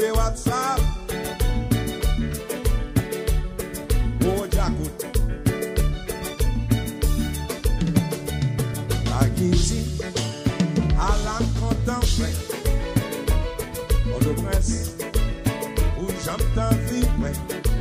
de WhatsApp. Oh, Jacout. Haïti, à la contemplée. On le presse, où j'entends vivre.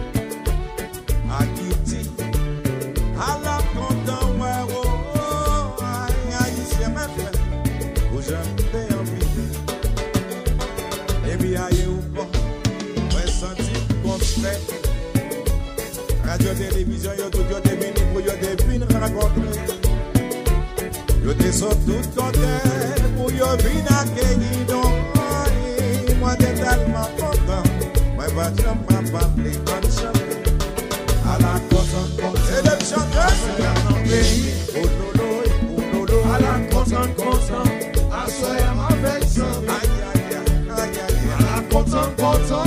Haïti, à la contemplée. Oh, Haïti, où j'entends vivre. Et bien, il y a eu bon, ressenti qu'on fait. Radio, télévision, yo tout yo te venu pour yo te venu rencontrer. Yo te sort tout côté pour yo venir accueillir donc. Moi t'es tellement content. Moi pas jamais parler comme ça. À la conscience, c'est de chanter dans le pays. Oh lolo, à la conscience, à soyez avec ça. À la conscience.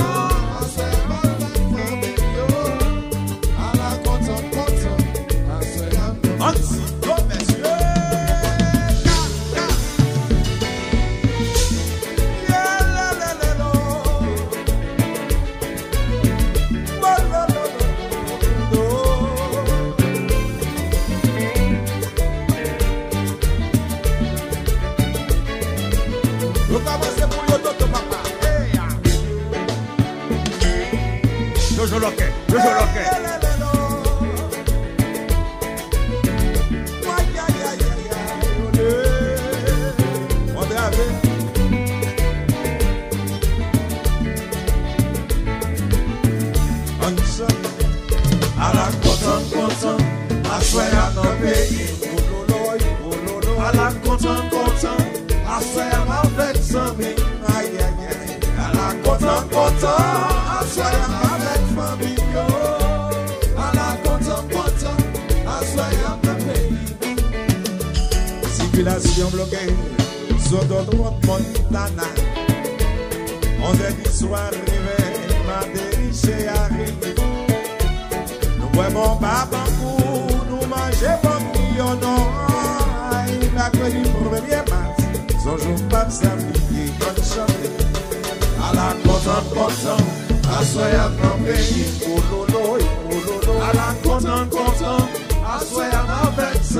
Circulation bloquée sur d'autres Montana. On a dit soir réveil, ma dériche arrive. Nous boivons pas beaucoup, nous mangeons pas millions. Mercredi 1er mars, son jour pas s'appliquer comme chanter. À la content, à soyez dans le pays. Oh lolo, à la content, à soyez avec ça.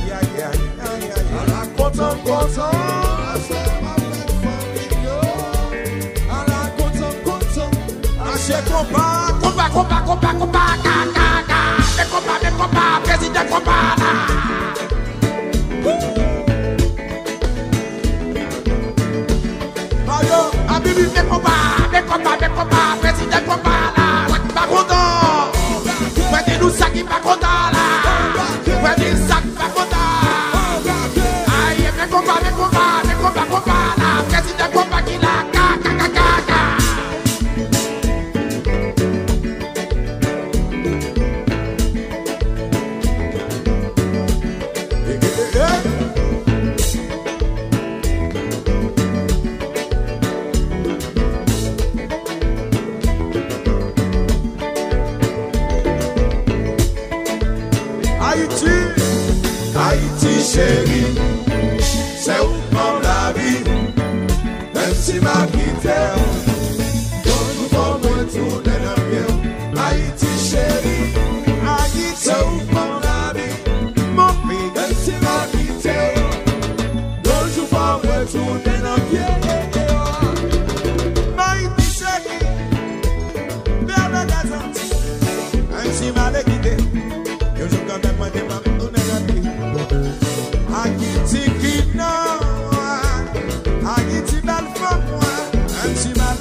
À la content, à soyez avec famille. À la content, à chez combat, président combat. Abibi, mes combats, président combat là, pas content. Prenez nous ça qui pas content là, prenez ça qui pas content. Aïe, mes combats là, président combat qui là, Haïti chérie, c'est où comme la vie, même si ma quitté, nous pouvons retourner dans le mieux. Haïti chérie, c'est où comme la vie, mon pays, même si ma quitté, nous pouvons retourner dans le mieux. Haïti chérie, vers la gazante, même si ma quitté, je joue quand même ma démarche. Haïti qui n'a, Haïti belle femme, un petit mal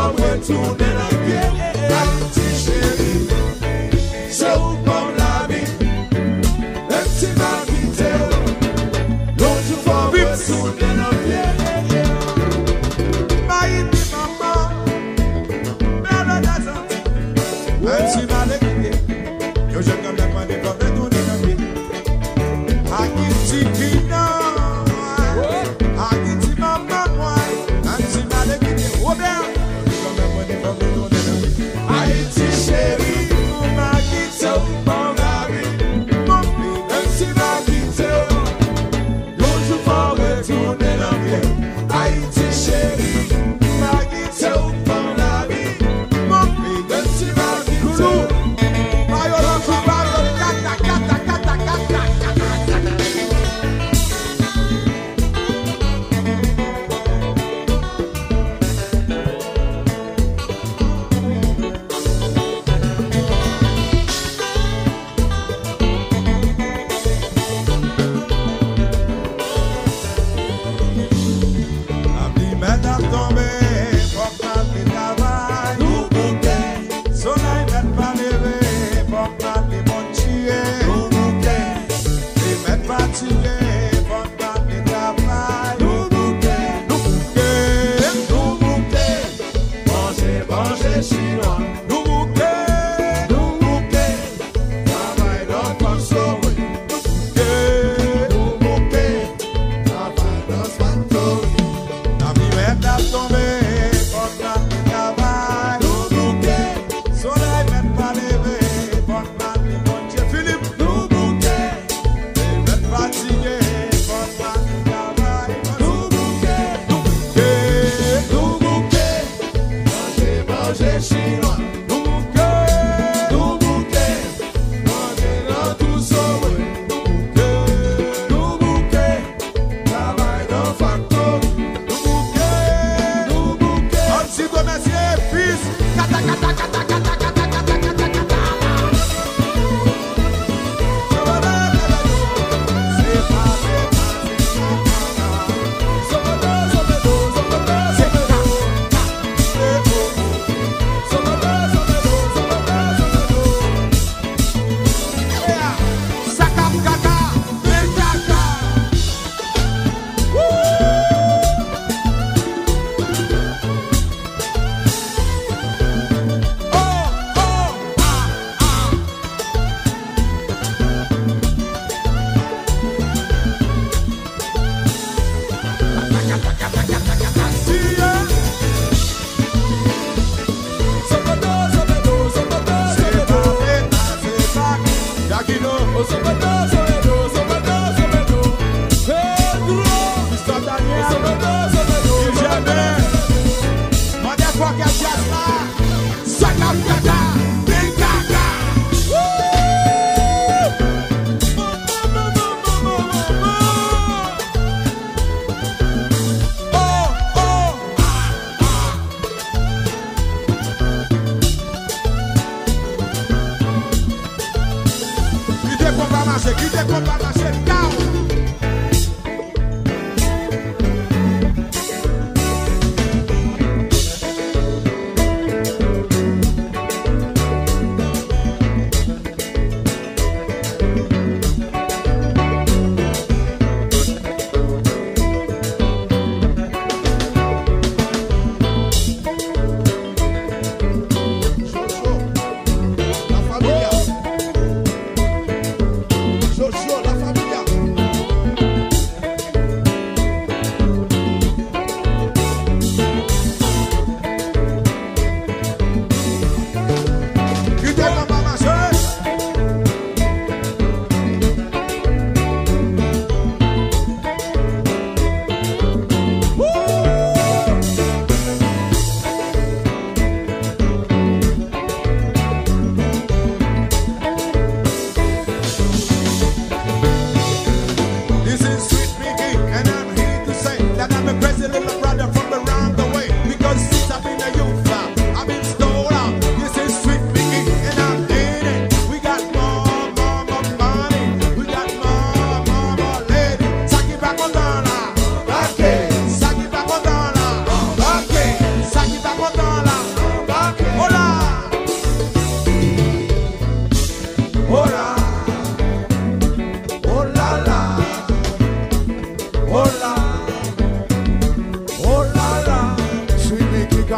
faut retourner la vie. Haïti chérie, c'est où comme la vie. Même si ma vie t'est l'autre jour faut retourner la vie. Haïti maman, mère de la santé. Même si ma l'équipe, yo je quand même pas des faut retourner la vie. Haïti kina, Haïti maman moi, même si ma l'équipe, Robert. Haïti chérie, on m'a quitté au bon la vie. Mon pays, même si m'a quitté, l'autre jour faut retourner la vie. Haïti chérie, on m'a quitté au bon la vie. Mon pays, même si m'a quitté, ayo l'autre jour kata kata kata kata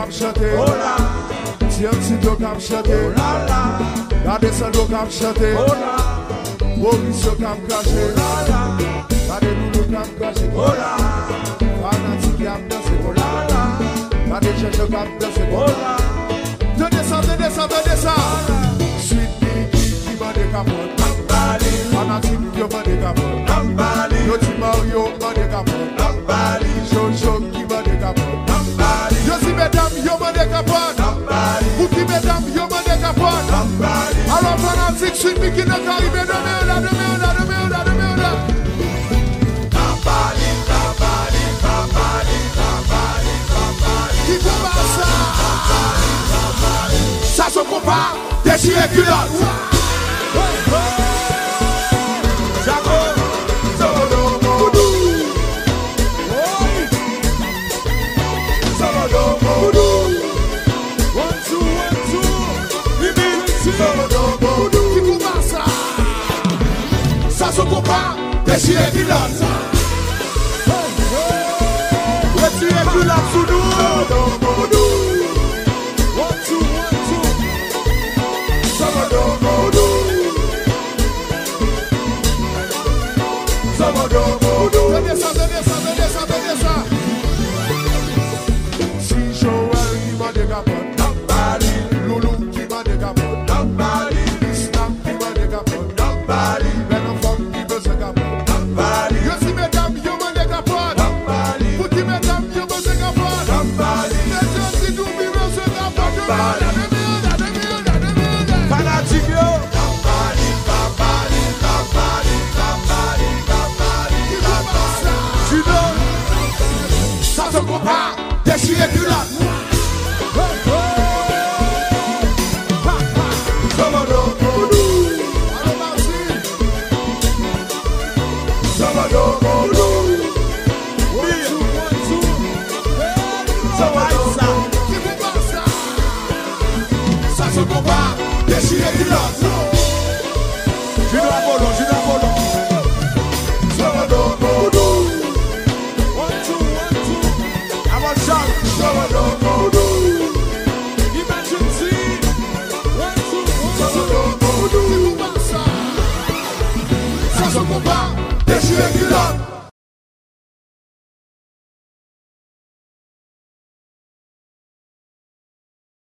cap chanter. Oh là. Tiens, si tu cap chanter. Oh là là. Gardez ça, tu cap chanter. Oh là. Maurice cap caché. Oh là là. Gardez-nous le cap caché. Oh là. Fanatique cap danser. Oh là là. Gardez chercher cap danser. Oh là. Tenez ça, tenez ça, tenez ça. Sweet Biggie qui m'a décapé. Fanatique qui m'a décapé. Yo ti Mario m'a décapé. Jojo qui m'a décapé. Yo si mesdames yo m'a décapé. Vous qui mesdames yo m'a décapé. Alors fanatique Sweet Biggie n'a qu'à arriver demain là, demain là, demain là, demain là. Qui combat ça? Ça se combat, déchiré culotte. Ça se combat, déchiré culotte. Déchiré culotte sous nous. Tenez ça, tenez ça, tenez ça, tenez ça. Si Joël qui m'a décapé, Loulou qui m'a décapé, Islam qui m'a décapé, Ben enfant qui veut se caper. Yo si mesdames, yo m'a décapé. Vous qui mesdames, yo m'a décapé. Mesdames, si tout vivre se caper. Fanatique yo. Ça se combat, déchiré culotte. Ça se combat, déchiré culotte. Je dois